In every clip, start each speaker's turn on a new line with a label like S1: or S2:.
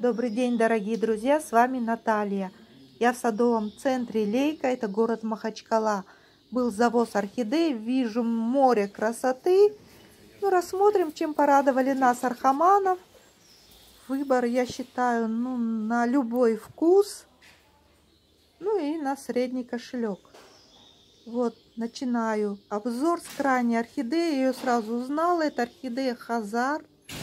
S1: Добрый день, дорогие друзья, с вами Наталья. Я в садовом центре Лейка, это город Махачкала. Был завоз орхидей, вижу море красоты. Ну, рассмотрим, чем порадовали нас архаманов. Выбор, я считаю, на любой вкус, ну и на средний кошелек. Вот, начинаю обзор с крайней орхидеи. Я ее сразу узнала, это орхидея Хазар.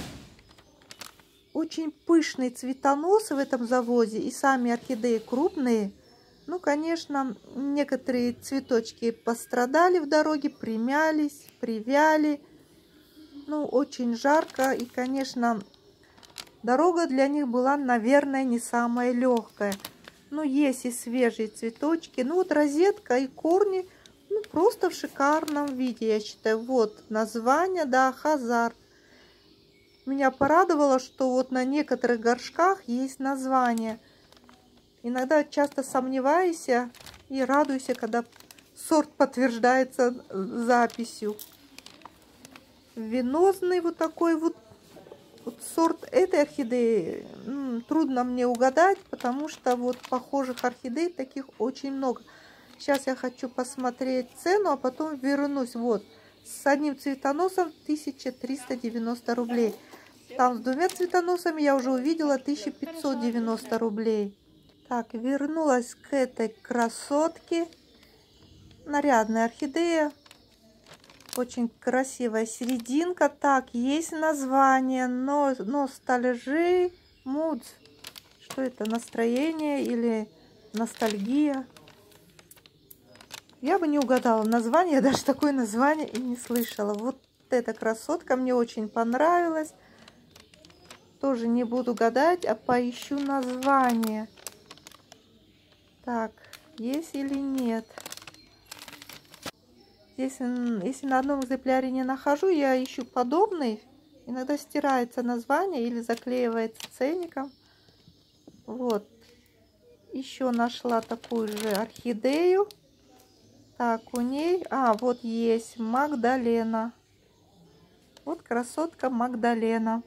S1: Очень пышные цветоносы в этом завозе, и сами орхидеи крупные. Ну, конечно, некоторые цветочки пострадали в дороге, примялись, привяли. Ну, очень жарко, и, конечно, дорога для них была, наверное, не самая легкая. Ну, есть и свежие цветочки. Ну, вот розетка и корни, ну, просто в шикарном виде, я считаю. Вот название, да, Хазар. Меня порадовало, что вот на некоторых горшках есть название. Иногда часто сомневаюсь и радуюсь, когда сорт подтверждается записью. Венозный вот такой вот сорт этой орхидеи трудно мне угадать, потому что вот похожих орхидей таких очень много. Сейчас я хочу посмотреть цену, а потом вернусь. Вот, с одним цветоносом 1390 рублей. Там с двумя цветоносами я уже увидела 1590 рублей. Так, вернулась к этой красотке. Нарядная орхидея. Очень красивая серединка. Так, есть название. Ностальжи муд. Что это? Настроение или ностальгия? Я бы не угадала название. Я даже такое название и не слышала. Вот эта красотка мне очень понравилась. Тоже не буду гадать, а поищу название. Так, есть или нет. Здесь, если на одном экземпляре не нахожу, я ищу подобный. Иногда стирается название или заклеивается ценником. Вот. Еще нашла такую же орхидею. Так, у ней... вот есть Магдалена. Вот красотка Магдалена.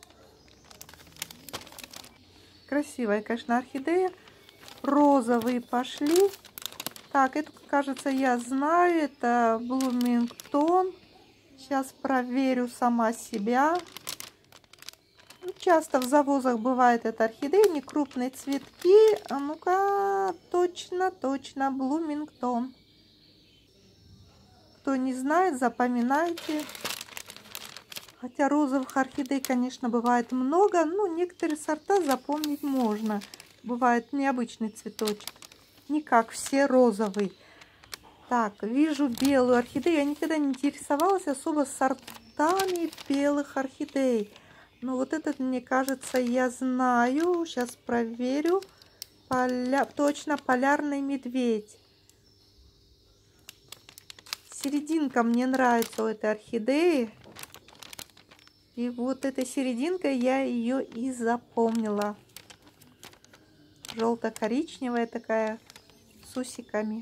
S1: Красивая, конечно, орхидея. Розовые пошли. Так, эту, кажется, я знаю. Это Блумингтон. Сейчас проверю сама себя. Часто в завозах бывает эта орхидея. Не крупные цветки. А ну-ка, точно, Блумингтон. Кто не знает, запоминайте. Хотя розовых орхидей, конечно, бывает много, но некоторые сорта запомнить можно. Бывает необычный цветочек, не как все розовый. Так, вижу белую орхидею. Я никогда не интересовалась особо сортами белых орхидей. Но вот этот, мне кажется, я знаю. Сейчас проверю. Точно, полярный медведь. Серединка мне нравится у этой орхидеи. И вот этой серединкой я ее и запомнила. Желто-коричневая такая, с усиками.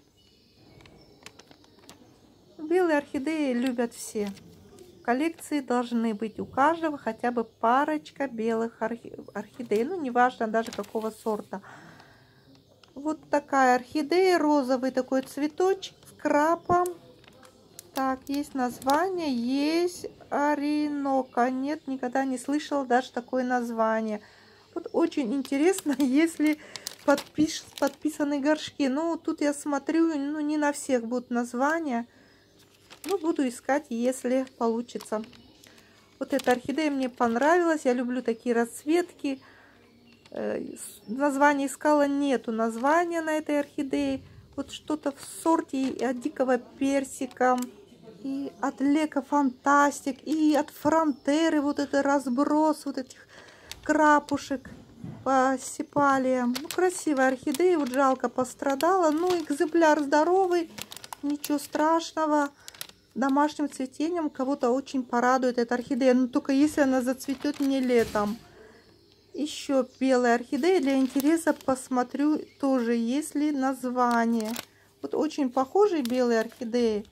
S1: Белые орхидеи любят все. В коллекции должны быть у каждого хотя бы парочка белых орхидей. Ну, неважно даже какого сорта. Вот такая орхидея, розовый такой цветочек с крапом. Так, есть название, есть Оренока. Нет, никогда не слышала даже такое название. Вот очень интересно, если подписаны горшки. Ну, тут я смотрю, не на всех будут названия. Ну, буду искать, если получится. Вот эта орхидея мне понравилась. Я люблю такие расцветки. Название искала, нету названия на этой орхидее. Вот что-то в сорте от дикого персика. И от Лека Фантастик, и от Фронтеры вот это разброс вот этих крапушек по сепалиям. Ну, красивая орхидея, вот жалко пострадала. Ну, экземпляр здоровый, ничего страшного. Домашним цветением кого-то очень порадует эта орхидея. Но только если она зацветет не летом. Еще белая орхидея, для интереса посмотрю тоже, есть ли название. Вот очень похожие белые орхидеи.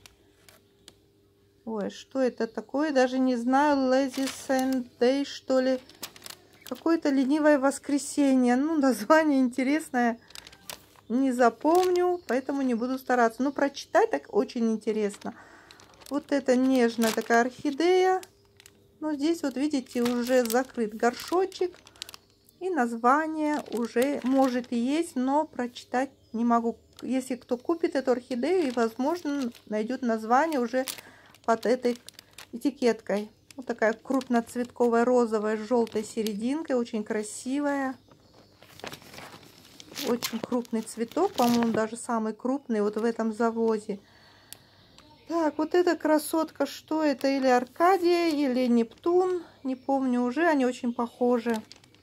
S1: Ой, что это такое? Даже не знаю. Lazy Sunday, что ли? Какое-то ленивое воскресенье. Ну, название интересное. Не запомню, поэтому не буду стараться. Но прочитать так очень интересно. Вот это нежная такая орхидея. Но здесь вот видите, уже закрыт горшочек. И название уже может и есть, но прочитать не могу. Если кто купит эту орхидею, и возможно найдет название уже под этой этикеткой. Вот такая крупноцветковая розовая с желтой серединкой. Очень красивая. Очень крупный цветок. По-моему, даже самый крупный вот в этом завозе. Так, вот эта красотка, что это? Или Аркадия, или Нептун. Не помню уже. Они очень похожи.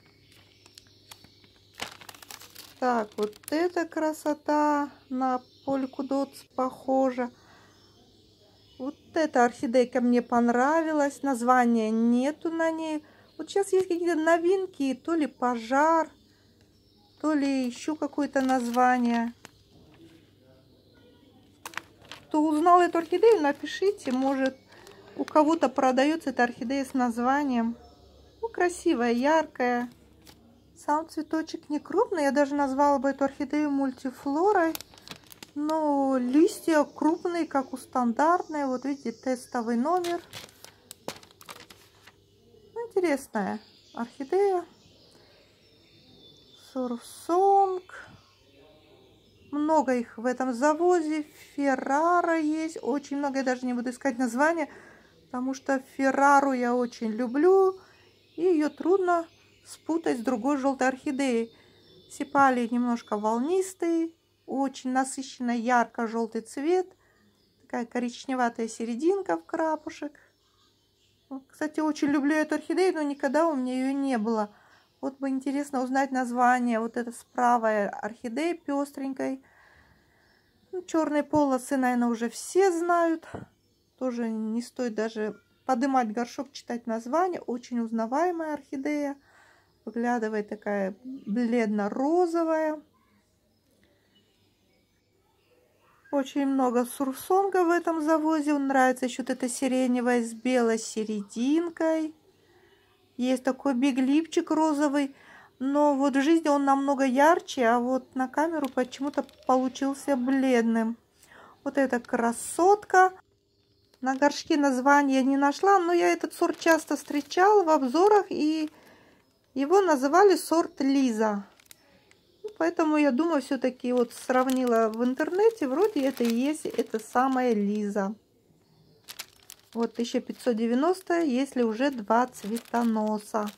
S1: Так, вот эта красота на полькудотс похожа. Вот эта орхидейка мне понравилась. Названия нету на ней. Вот сейчас есть какие-то новинки. То ли пожар, то ли еще какое-то название. Кто узнал эту орхидею, напишите. Может, у кого-то продается эта орхидея с названием. Ну, красивая, яркая. Сам цветочек не крупный. Я даже назвала бы эту орхидею мультифлорой. Но листья крупные, как у стандартной. Вот видите, тестовый номер. Интересная орхидея. Сурфсонг. Много их в этом завозе. Феррара есть. Очень много. Я даже не буду искать название. Потому что Феррару я очень люблю. И ее трудно спутать с другой желтой орхидеей. Сепалии немножко волнистые. Очень насыщенно ярко-желтый цвет. Такая коричневатая серединка в крапушек. Кстати, очень люблю эту орхидею, но никогда у меня ее не было. Вот бы интересно узнать название. Вот эта справа орхидея пестренькой. Ну, черные полосы, наверное, уже все знают. Тоже не стоит даже поднимать горшок, читать название. Очень узнаваемая орхидея. Выглядывает такая бледно-розовая. Очень много сурсонга в этом завозе. Он нравится еще вот эта сиреневая с белой серединкой. Есть такой биглипчик розовый. Но вот в жизни он намного ярче, а вот на камеру почему-то получился бледным. Вот эта красотка. На горшке названия не нашла, но я этот сорт часто встречала в обзорах. И его называли сорт Лиза. Поэтому я думаю, все-таки вот сравнила в интернете, вроде это и есть это самая Лиза. Вот 1590, если уже 2 цветоноса.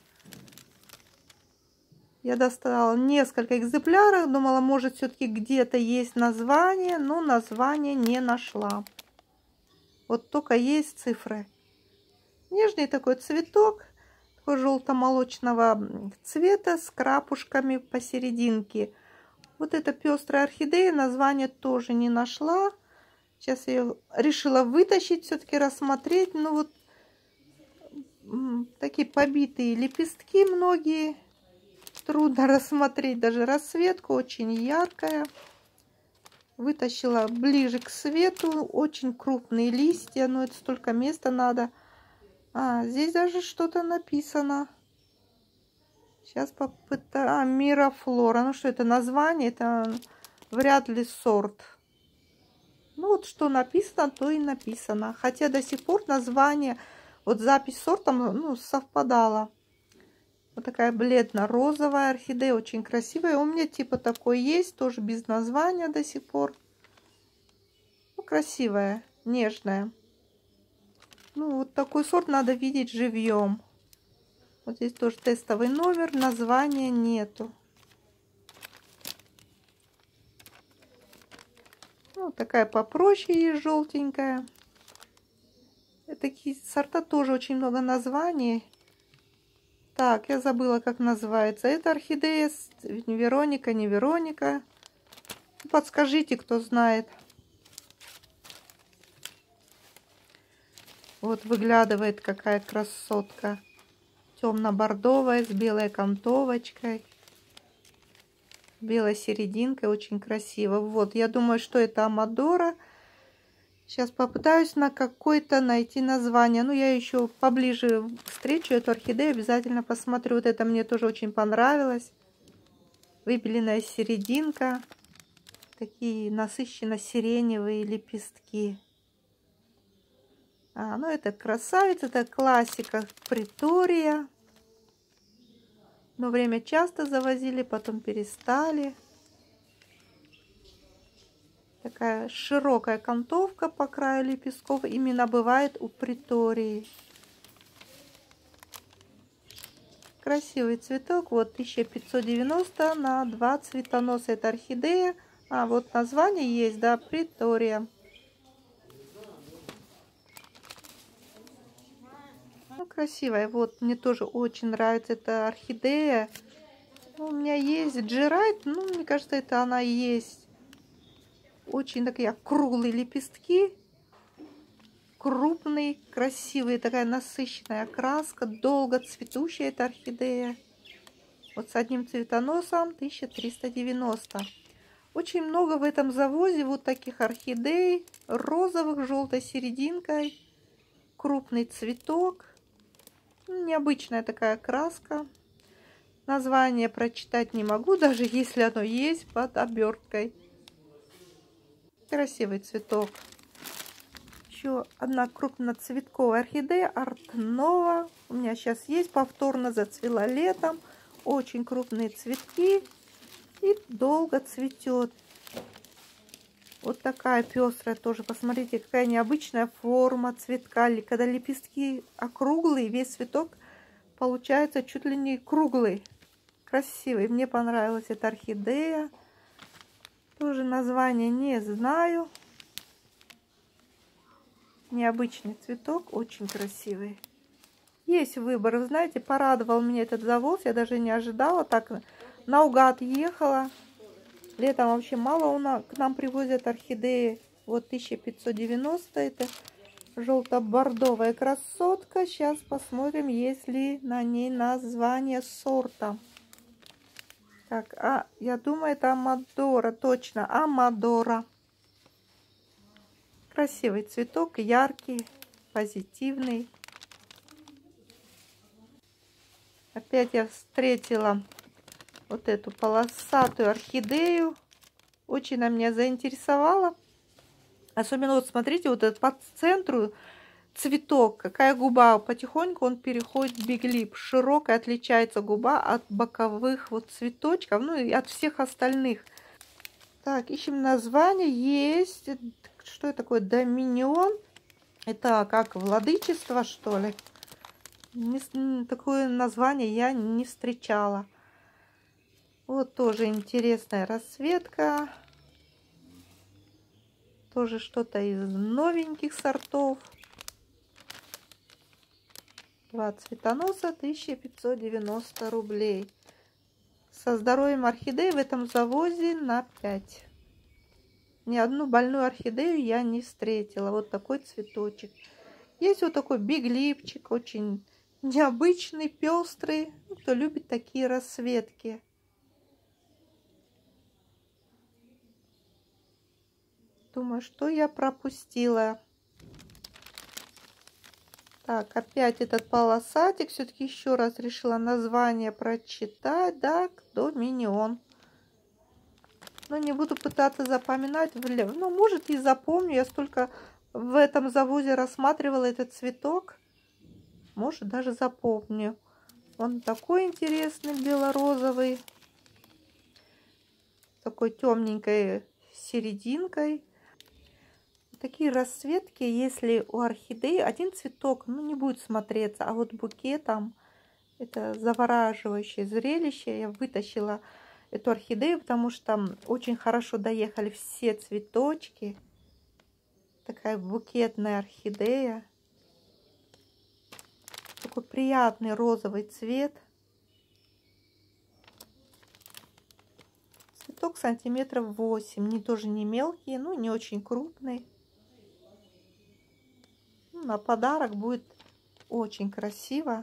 S1: Я достала несколько экземпляров, думала, может все-таки где-то есть название, но название не нашла. Вот только есть цифры. Нежный такой цветок. Желто-молочного цвета с крапушками посерединке. Вот эта пестрая орхидея, название тоже не нашла. Сейчас я ее решила вытащить, все-таки рассмотреть. Ну вот такие побитые лепестки многие. Трудно рассмотреть даже расцветку, очень яркая. Вытащила ближе к свету. Очень крупные листья, но это столько места надо. А, здесь даже что-то написано. Сейчас попытаю. Мирафлора. Ну что это название? Это вряд ли сорт. Ну вот что написано, то и написано. Хотя до сих пор название, вот запись сортом, ну, совпадала. Вот такая бледно-розовая орхидея. Очень красивая. У меня типа такой есть. Тоже без названия до сих пор. Ну, красивая, нежная. Ну, вот такой сорт надо видеть живьем. Вот здесь тоже тестовый номер, названия нету. Ну, такая попроще есть, желтенькая. Такие сорта тоже очень много названий. Так, я забыла, как называется. Это орхидея Вероника, не Вероника. Подскажите, кто знает. Вот выглядывает какая красотка. Темно-бордовая, с белой окантовочкой. Белой серединкой. Очень красиво. Вот, я думаю, что это Амадора. Сейчас попытаюсь на какой-то найти название. Ну, я еще поближе встречу эту орхидею, обязательно посмотрю. Вот это мне тоже очень понравилось. Выбеленная серединка. Такие насыщенно-сиреневые лепестки. Ну это красавица, это классика Притория. Но время часто завозили, потом перестали. Такая широкая окантовка по краю лепестков именно бывает у Притории. Красивый цветок. Вот 1590 на 2 цветоноса. Это орхидея. Вот название есть, да, Притория. Ну, красивая. Вот, мне тоже очень нравится эта орхидея. У меня есть Джерайт. Ну, мне кажется, это она и есть. Очень такие круглые лепестки. Крупные, красивые. Такая насыщенная окраска. Долго цветущая эта орхидея. Вот с одним цветоносом 1390. Очень много в этом завозе вот таких орхидей. Розовых, желтой серединкой. Крупный цветок. Необычная такая краска. Название прочитать не могу, даже если оно есть под оберткой. Красивый цветок. Еще одна крупноцветковая орхидея Арт Нова. У меня сейчас есть, повторно зацвела летом. Очень крупные цветки и долго цветет. Вот такая пестрая тоже. Посмотрите, какая необычная форма цветка. Когда лепестки округлые, весь цветок получается чуть ли не круглый. Красивый. Мне понравилась эта орхидея. Тоже название не знаю. Необычный цветок. Очень красивый. Есть выбор. Вы знаете, порадовал меня этот завоз. Я даже не ожидала. Так наугад ехала. Летом вообще мало к нам привозят орхидеи. Вот 1590. Это желто-бордовая красотка. Сейчас посмотрим, есть ли на ней название сорта. Так, я думаю, это Амадора. Точно, Амадора. Красивый цветок, яркий, позитивный. Опять я встретила вот эту полосатую орхидею. Очень она меня заинтересовала. Особенно вот смотрите, вот этот по центру цветок, какая губа, потихоньку он переходит в биглип. Широкая отличается губа от боковых вот цветочков, ну и от всех остальных. Так, ищем название. Есть, что это такое, Доминион. Это как владычество, что ли? Такое название я не встречала. Вот тоже интересная расцветка. Тоже что-то из новеньких сортов. 2 цветоноса, 1590 рублей. Со здоровьем орхидеи в этом завозе на 5. Ни одну больную орхидею я не встретила. Вот такой цветочек. Есть вот такой биглипчик, очень необычный, пестрый. Кто любит такие расцветки. Думаю, что я пропустила. Так, опять этот полосатик. Все-таки еще раз решила название прочитать. Да, Доминион. Но не буду пытаться запоминать. Ну, может, и запомню. Я столько в этом завозе рассматривала этот цветок. Может, даже запомню. Он такой интересный, бело-розовый. Такой темненькой серединкой. Такие расцветки, если у орхидеи один цветок, ну, не будет смотреться, а вот букетом это завораживающее зрелище. Я вытащила эту орхидею, потому что очень хорошо доехали все цветочки. Такая букетная орхидея. Такой приятный розовый цвет. Цветок сантиметров 8, не тоже не мелкий, но не очень крупный. На подарок будет очень красиво.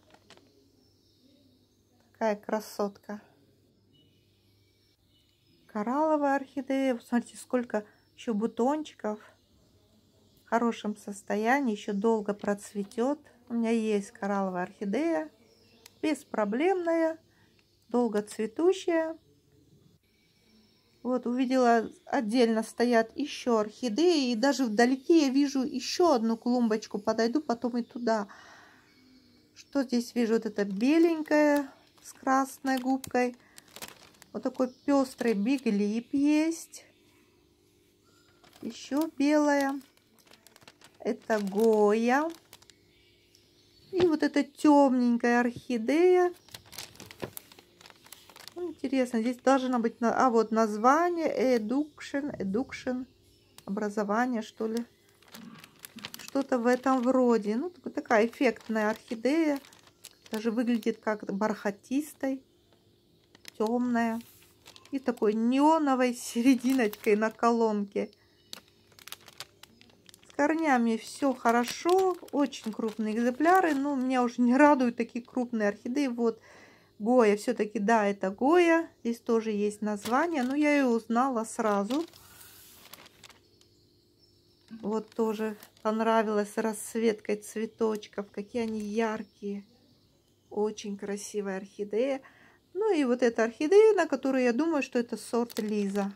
S1: Такая красотка. коралловая орхидея. Смотрите, сколько еще бутончиков. В хорошем состоянии, еще долго процветет. У меня есть коралловая орхидея. Беспроблемная, долго цветущая. Вот увидела, отдельно стоят еще орхидеи. И даже вдалеке я вижу еще одну клумбочку. Подойду потом и туда. Что здесь вижу? Вот это беленькая с красной губкой. Вот такой пестрый биглип есть. Еще белая. Это Гоя. И вот эта темненькая орхидея. Ну, интересно, здесь должна быть... А вот название Education. Образование, что ли. Что-то в этом вроде. Ну, такая эффектная орхидея. Даже выглядит как бархатистой. Темная. И такой неоновой серединочкой на колонке. С корнями все хорошо. Очень крупные экземпляры. Но меня уже не радуют такие крупные орхидеи. Вот Гоя. Все-таки, да, это Гоя. Здесь тоже есть название. Но я ее узнала сразу. Вот тоже понравилась расцветкой цветочков. Какие они яркие. Очень красивая орхидея. Ну и вот эта орхидея, на которую я думаю, что это сорт Лиза.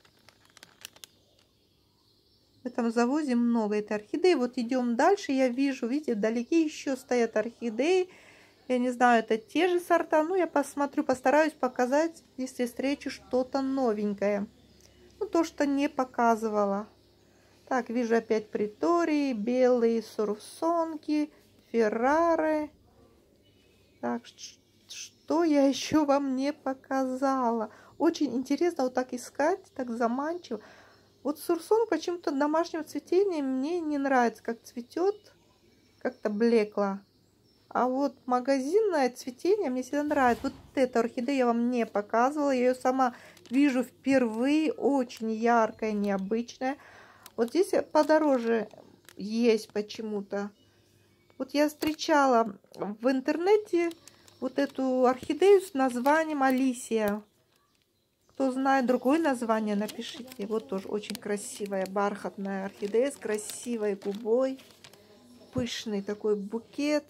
S1: В этом завозе много этой орхидеи. Вот идем дальше. Я вижу, видите, вдалеке еще стоят орхидеи. Я не знаю, это те же сорта. Ну, я посмотрю, постараюсь показать, если встречу что-то новенькое. Ну, то, что не показывала. Так, вижу опять притории, белые сурфсонки, феррары. Так, что я еще вам не показала? Очень интересно вот так искать, так заманчиво. Вот сурсон почему-то домашнего цветения мне не нравится, как цветет, как-то блекло. А вот магазинное цветение мне всегда нравится. Вот эту орхидею я вам не показывала, я ее сама вижу впервые, очень яркая, необычная. Вот здесь подороже есть почему-то. Вот я встречала в интернете вот эту орхидею с названием Алисия. Кто знает другое название, напишите. Вот тоже очень красивая бархатная орхидея с красивой губой. Пышный такой букет.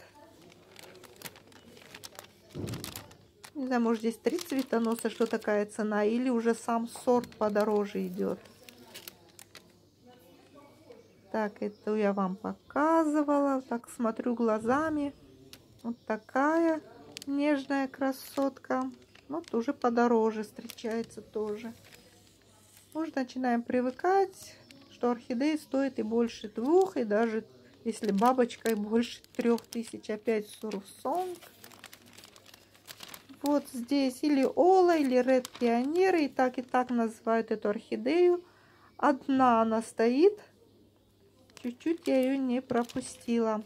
S1: Не знаю, может здесь 3 цветоноса, что такая цена. Или уже сам сорт подороже идет. Так, эту я вам показывала. Так, смотрю глазами. Вот такая нежная красотка. Вот уже подороже встречается тоже. Уже начинаем привыкать, что орхидеи стоят и больше 2, и даже если бабочка и больше 3000. Опять сурфсонг. Вот здесь или Ола, или Ред Пионер. И так называют эту орхидею. Одна она стоит. Чуть-чуть я ее не пропустила.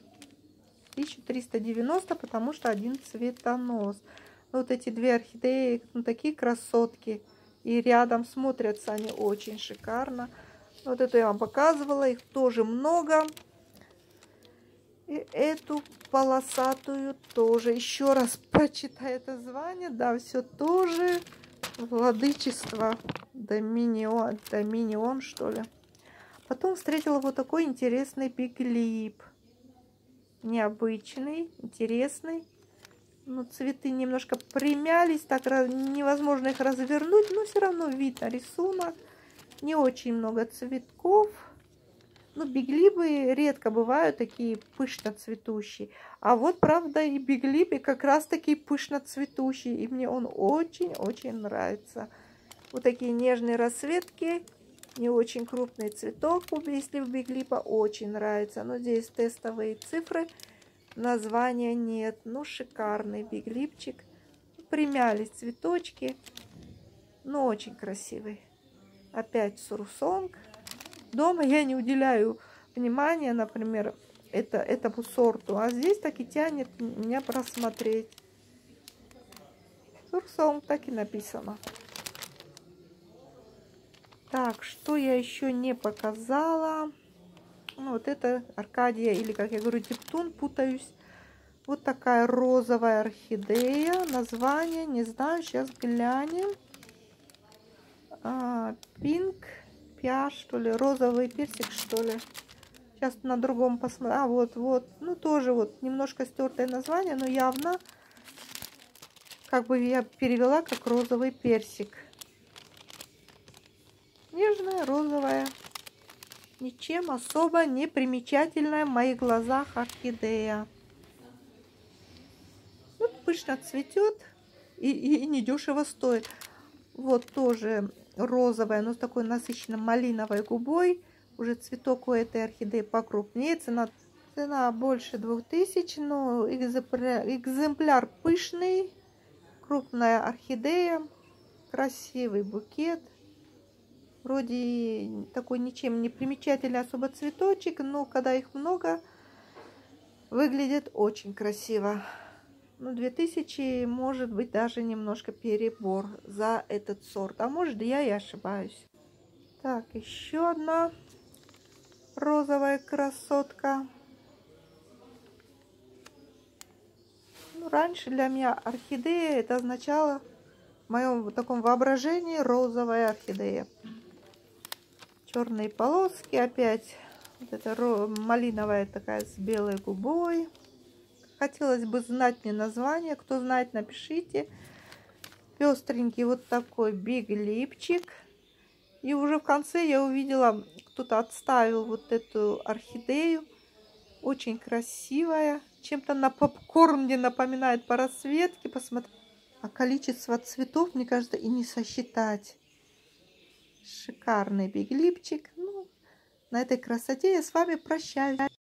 S1: 1390, потому что один цветонос. Вот эти 2 орхидеи, ну, такие красотки. И рядом смотрятся они очень шикарно. Вот эту я вам показывала, их тоже много. И эту полосатую тоже. Еще раз прочитаю это звание. Да, все тоже владычество. Доминион, что ли. Потом встретила вот такой интересный биглип. Необычный, интересный. Но цветы немножко примялись, так невозможно их развернуть, но все равно видно рисунок. Не очень много цветков. Ну, биглипы редко бывают такие пышно цветущие. А вот, правда, и биглипы как раз таки пышно цветущие. И мне он очень-очень нравится. Вот такие нежные расцветки. Не очень крупный цветок, если в биглипа очень нравится. Но здесь тестовые цифры. Названия нет. Ну, шикарный биглипчик. Примялись цветочки. Но очень красивый. Опять сурфсонг. Дома я не уделяю внимания, например, этому сорту. А здесь так и тянет меня просмотреть. Сурфсонг так и написано. Так, что я еще не показала? Ну, вот это Аркадия, или, как я говорю, Типтун, путаюсь. Вот такая розовая орхидея. Название, не знаю, сейчас глянем. Пинк пиа, что ли, розовый персик, что ли. Сейчас на другом посмотрю. Вот. Ну, тоже вот немножко стертое название, но явно как бы я перевела как розовый персик. Нежная, розовая. Ничем особо не примечательная в моих глазах орхидея. Вот пышно цветет и недешево стоит. Вот тоже розовая, но с такой насыщенной малиновой губой. Уже цветок у этой орхидеи покрупнее. Цена больше 2000, но экземпляр пышный. Крупная орхидея. Красивый букет. Вроде такой ничем не примечательный особо цветочек, но когда их много, выглядит очень красиво. Ну, 2000, может быть, даже немножко перебор за этот сорт. А может, я и ошибаюсь. Так, еще одна розовая красотка. Ну, раньше для меня орхидея это означало в моем таком воображении розовая орхидея. Черные полоски опять. Вот это малиновая такая с белой губой. Хотелось бы знать мне название. Кто знает, напишите. Пестренький вот такой биглипчик. И уже в конце я увидела, кто-то отставил вот эту орхидею. Очень красивая. Чем-то на попкорн мне напоминает по расцветке. Посмотрите. А количество цветов, мне кажется, и не сосчитать. Шикарный биглипчик. Ну, на этой красоте я с вами прощаюсь.